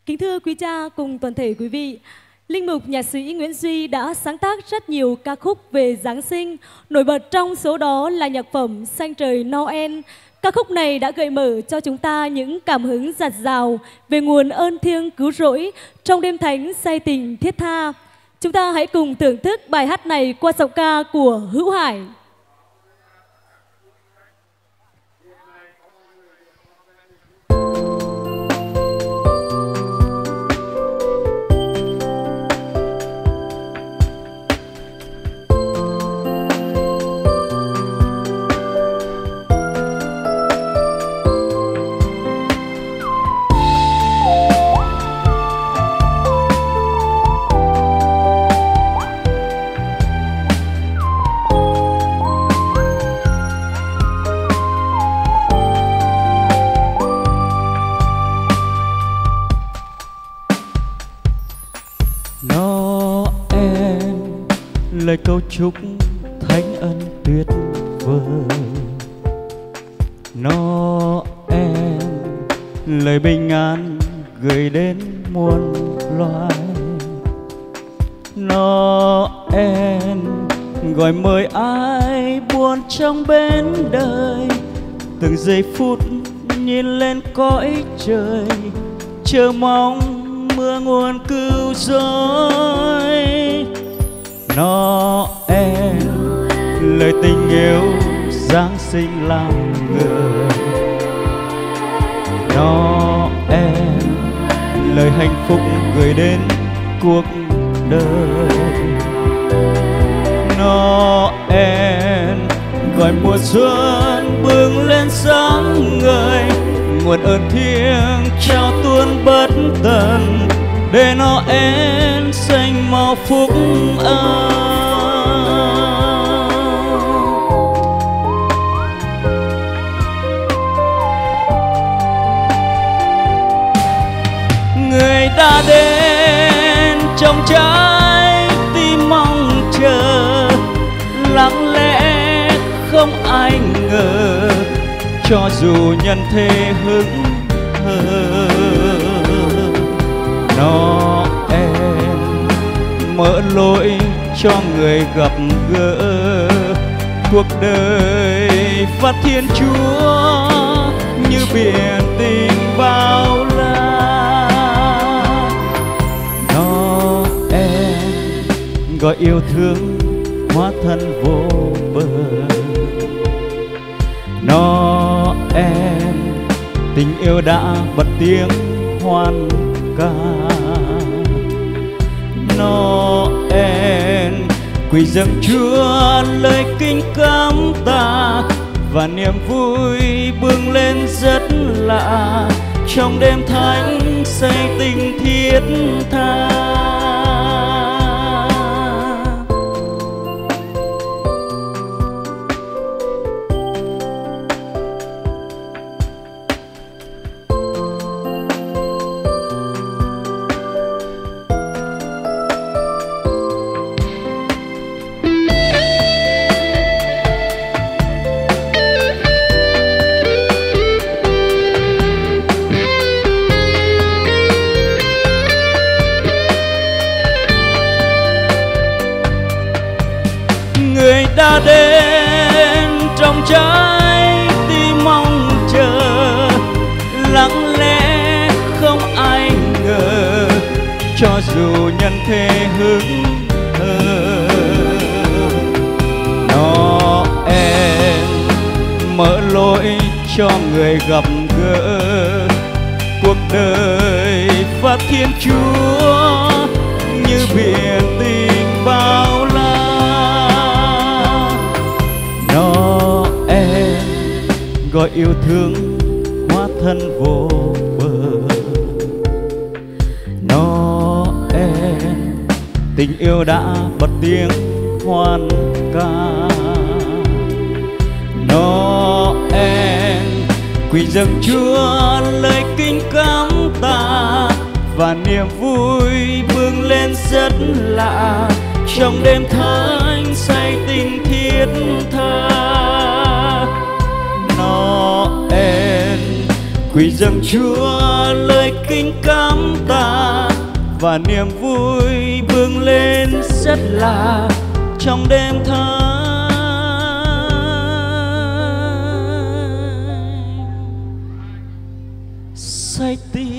Kính thưa quý cha cùng toàn thể quý vị, Linh mục nhạc sĩ Nguyễn Duy đã sáng tác rất nhiều ca khúc về Giáng sinh. Nổi bật trong số đó là nhạc phẩm Xanh Trời Noel. Ca khúc này đã gợi mở cho chúng ta những cảm hứng dạt dào về nguồn ơn thiêng cứu rỗi trong đêm thánh say tình thiết tha. Chúng ta hãy cùng thưởng thức bài hát này qua giọng ca của Hữu Hải. Lời câu chúc thánh ân tuyệt vời, Noel lời bình an gửi đến muôn loài, Noel gọi mời ai buồn trong bên đời, từng giây phút nhìn lên cõi trời, chờ mong mưa nguồn cứu rỗi. Noel lời tình yêu Giáng sinh làm người, Noel lời hạnh phúc gửi đến cuộc đời, Noel gọi mùa xuân bừng lên sáng ngời, nguồn ơn thiêng trao tuôn bất tận, để Noel xanh màu phúc ơn. Người đã đến trong trái tim mong chờ, lặng lẽ không ai ngờ, cho dù nhân thế hững hờ. Noel mở lối cho người gặp gỡ, cuộc đời phát Thiên Chúa như biển tình bao la. Noel gọi yêu thương hóa thân vô bờ, Noel tình yêu đã bật tiếng hoan ca. Noel quỳ dâng Chúa lời kinh cảm tạ, và niềm vui bừng lên rất lạ trong đêm thánh say tình thiết tha. Người đã đến trong trái tim mong chờ, lặng lẽ không ai ngờ, cho dù nhân thế hững hờ. Noel mở lối cho người gặp gỡ, cuộc đời phát Thiên Chúa như biển tình bao la. Noel gọi yêu thương hóa thân vô bờ, Noel tình yêu đã bật tiếng hoan ca. Noel quỳ dâng Chúa lời kinh cảm tạ, và niềm vui bừng lên rất lạ trong đêm thánh say tình thiết tha. Noel quỳ dâng Chúa lời kính cảm tạ, và niềm vui bừng lên rất là trong đêm tháng. Say tim